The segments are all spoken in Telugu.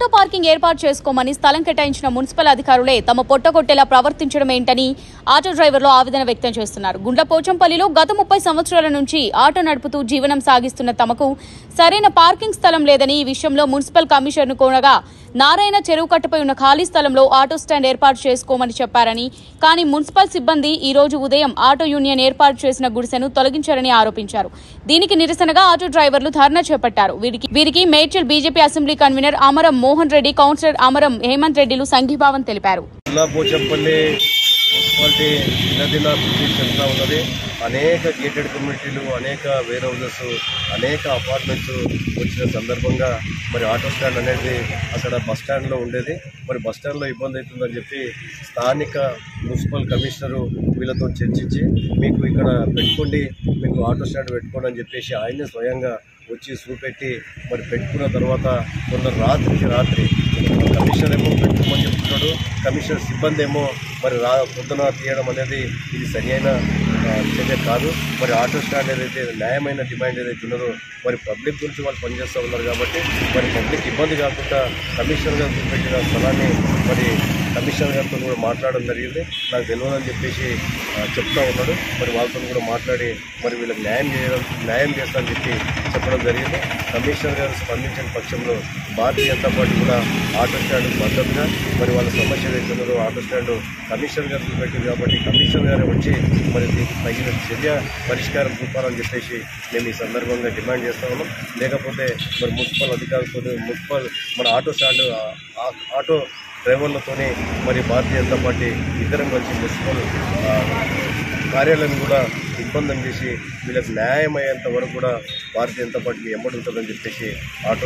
పార్కింగ్ ఏర్పాటు చేసుకోమని స్థలం కేటాయించిన మున్సిపల్ అధికారులే తమ పొట్టగొట్టేలా ప్రవర్తించడం ఏంటని ఆటో డ్రైవర్లు ఆవేదన వ్యక్తం చేస్తున్నారు. గుండ్లపోచంపల్లిలో గత 30 సంవత్సరాల నుంచి ఆటో నడుపుతూ జీవనం సాగిస్తున్న తమకు సరైన పార్కింగ్ స్థలం లేదని ఈ విషయంలో మున్సిపల్ కమిషనర్ను కోరగా నారాయణ చెరువు కట్టపై ఉన్న ఖాళీ స్థలంలో ఆటో స్టాండ్ ఏర్పాటు చేసుకోమని చెప్పారని, కానీ మున్సిపల్ సిబ్బంది ఈ రోజు ఉదయం ఆటో యూనియన్ ఏర్పాటు చేసిన గుడిసెను తొలగించారని ఆరోపించారు. దీనికి నిరసనగా ఆటో డ్రైవర్లు ధర్నా చేపట్టారు. వీరికి Medchal BJP assembly convener Amaram Mohan Reddy, councillor Amaram Hemant రెడ్డిలు సంఘీభావం తెలిపారు. మున్సిపాలిటీ దినదిన అభివృద్ధి చెందుతూ ఉన్నది. అనేక గేటెడ్ కమ్యూనిటీలు, అనేక వేర్ హౌసెస్, అనేక అపార్ట్మెంట్స్ వచ్చిన సందర్భంగా మరి ఆటో స్టాండ్ అనేది అక్కడ బస్ స్టాండ్లో ఉండేది. మరి బస్ స్టాండ్లో ఇబ్బంది అవుతుందని చెప్పి స్థానిక మున్సిపల్ కమిషనరు వీళ్ళతో చర్చించి మీకు ఇక్కడ పెట్టుకోండి, మీకు ఆటో స్టాండ్ పెట్టుకోండి అని చెప్పేసి ఆయనే స్వయంగా వచ్చి చూపెట్టి మరి పెట్టుకున్న తర్వాత కొందరు రాత్రికి రాత్రి కమిషనర్ ఏమో పెట్టుకోమని చెప్తున్నాడు, కమిషనర్ సిబ్బంది ఏమో మరి పొద్దున తీయడం అనేది ఇది సరియైన చర్య కాదు. మరి ఆటో స్టాండ్ ఏదైతే న్యాయమైన డిమాండ్ ఏదైతే ఉన్నదో మరి పబ్లిక్ గురించి వాళ్ళు పనిచేస్తూ ఉన్నారు కాబట్టి మరి పబ్లిక్ ఇబ్బంది కాకుండా కమిషనర్ గారు చూపెట్టిన స్థలాన్ని మరి కమిషనర్ గారితో కూడా మాట్లాడడం జరిగింది. నాకు తెలియదని చెప్పేసి చెప్తా ఉన్నాడు. మరి వాళ్ళతో కూడా మాట్లాడి మరి వీళ్ళకి న్యాయం చేస్తానని చెప్పి చెప్పడం జరిగింది. కమిషనర్ గారు స్పందించిన పక్షంలో భారతీయ జనతా పార్టీ కూడా ఆటో స్టాండ్ మద్దతుగా మరి వాళ్ళ సమస్య ఏదైతున్నదో ఆటో స్టాండ్ కమిషనర్ గారు చూపెట్టింది కాబట్టి కమిషనర్ గారు వచ్చి మరి దీనికి తగిన చర్య పరిష్కారం చూపాలని చెప్పేసి మేము ఈ సందర్భంగా డిమాండ్ చేస్తా ఉన్నాం. లేకపోతే మరి మున్సిపల్ అధికారులతో మన ఆటో స్టాండ్ ఆటో డ్రైవర్లతోనే మరి భారతీయ జనతా పార్టీ ఇద్దరం కలిసి మున్సిపల్ కార్యాలయం కూడా ఇబ్బంది చేసి వీళ్ళకి న్యాయం అయ్యేంత వరకు కూడా భారతీయ జనతా పార్టీ ఎమ్మడి ఉంటుందని చెప్పేసి ఆటో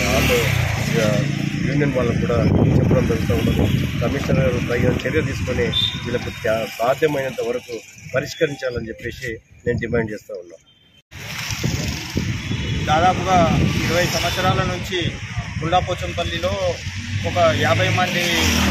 యూనియన్ వాళ్ళకు కూడా చెప్పడం జరుగుతూ ఉండదు. కమిషనర్ గారు తగిన చర్య తీసుకొని వీళ్ళకు సాధ్యమైనంత వరకు పరిష్కరించాలని చెప్పేసి నేను డిమాండ్ చేస్తూ ఉన్నాను. దాదాపుగా 20 సంవత్సరాల నుంచి గుండ్లపోచంపల్లిలో ఒక 50 మంది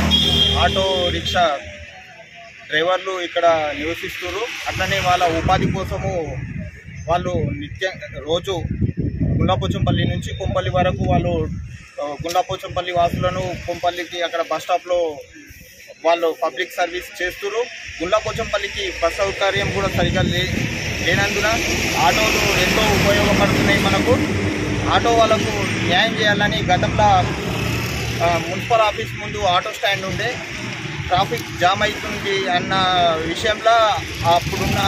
ఆటో రిక్షా డ్రైవర్లు ఇక్కడ నివసిస్తున్నారు. అట్లనే వాళ్ళ ఉపాధి కోసము వాళ్ళు రోజు గుండ్లపోచంపల్లి నుంచి కొంపల్లి వరకు వాళ్ళు గుండ్లపోచంపల్లి వాసులను కొంపల్లికి అక్కడ బస్ స్టాప్లో వాళ్ళు పబ్లిక్ సర్వీస్ చేస్తున్నారు. గుండ్లపోచంపల్లికి బస్ సౌకర్యం కూడా సరిగా లేనందున ఆటోలు ఎంతో ఉపయోగపడుతున్నాయి మనకు. ఆటో వాళ్ళకు న్యాయం చేయాలని గతంలో మున్సిపల్ ఆఫీస్ ముందు ఆటో స్టాండ్ ఉండే ట్రాఫిక్ జామ్ అవుతుంది అన్న విషయంలో అప్పుడున్న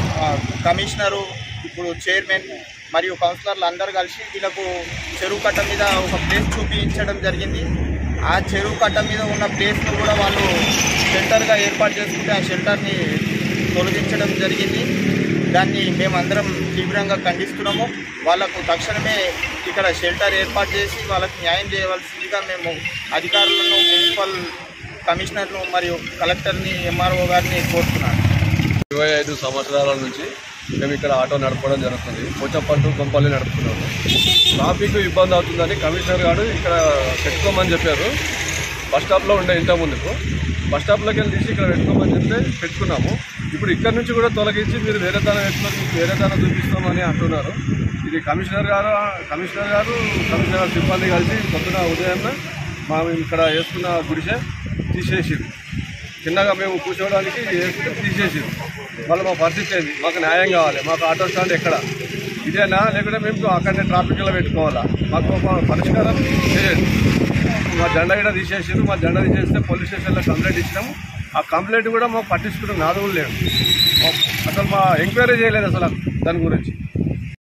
కమిషనరు, ఇప్పుడు చైర్మన్ మరియు కౌన్సిలర్లు అందరూ కలిసి వీళ్ళకు చెరువు కట్ట మీద ఒక ప్లేస్ చూపించడం జరిగింది. ఆ చెరువు కట్ట మీద ఉన్న ప్లేస్ను కూడా వాళ్ళు షెల్టర్గా ఏర్పాటు చేసుకుంటే ఆ షెల్టర్ని తొలగించడం జరిగింది. దాన్ని మేమందరం తీవ్రంగా ఖండిస్తున్నాము. వాళ్ళకు తక్షణమే ఇక్కడ షెల్టర్ ఏర్పాటు చేసి వాళ్ళకు న్యాయం చేయవలసిందిగా మేము అధికారులను, మున్సిపల్ కమిషనర్ను మరియు కలెక్టర్ని, ఎంఆర్ఓ గారిని కోరుతున్నాను. 25 సంవత్సరాల నుంచి మేము ఇక్కడ ఆటో నడపడం జరుగుతుంది. పోచంపల్లి కొంపల్లి నడుపుతున్నాము. ట్రాఫిక్ ఇబ్బంది అవుతుందని కమిషనర్ గారు ఇక్కడ పెట్టుకోమని చెప్పారు. బస్ స్టాప్లో ఉండే ఇంత ముందుకు బస్ స్టాప్లోకి వెళ్ళి తీసి ఇక్కడ పెట్టుకోమని చెప్తే పెట్టుకున్నాము. ఇప్పుడు ఇక్కడ నుంచి కూడా తొలగించి మీరు వేరే దాన పెట్టుకొని మీకు వేరే దాన చూపిస్తామని అంటున్నారు. ఇది కమిషనర్ గారు సిబ్బంది కలిసి పొద్దున ఉదయాన్న మేము ఇక్కడ వేసుకున్న గుడిసె తీసేసిరు. చిన్నగా మేము కూర్చోవడానికి తీసేసిరు. మళ్ళీ మా పరిస్థితి ఏంది? మాకు న్యాయం కావాలి. మాకు ఆటో స్టాండ్ ఎక్కడ ఇదేనా, లేకుంటే మేము అక్కడనే ట్రాఫిక్లో పెట్టుకోవాలా? మాకు ఒక పరిష్కారం చేయండి. మా జెండా కూడా తీసేసారు. మా జెండా తీసేస్తే పోలీస్ స్టేషన్లో కంప్లైంట్ ఇచ్చినాము. ఆ కంప్లైంట్ కూడా మాకు పట్టించుకున్న నాదువులు లేడు. అసలు మా ఎంక్వైరీ చేయలేదు అసలు దాని గురించి.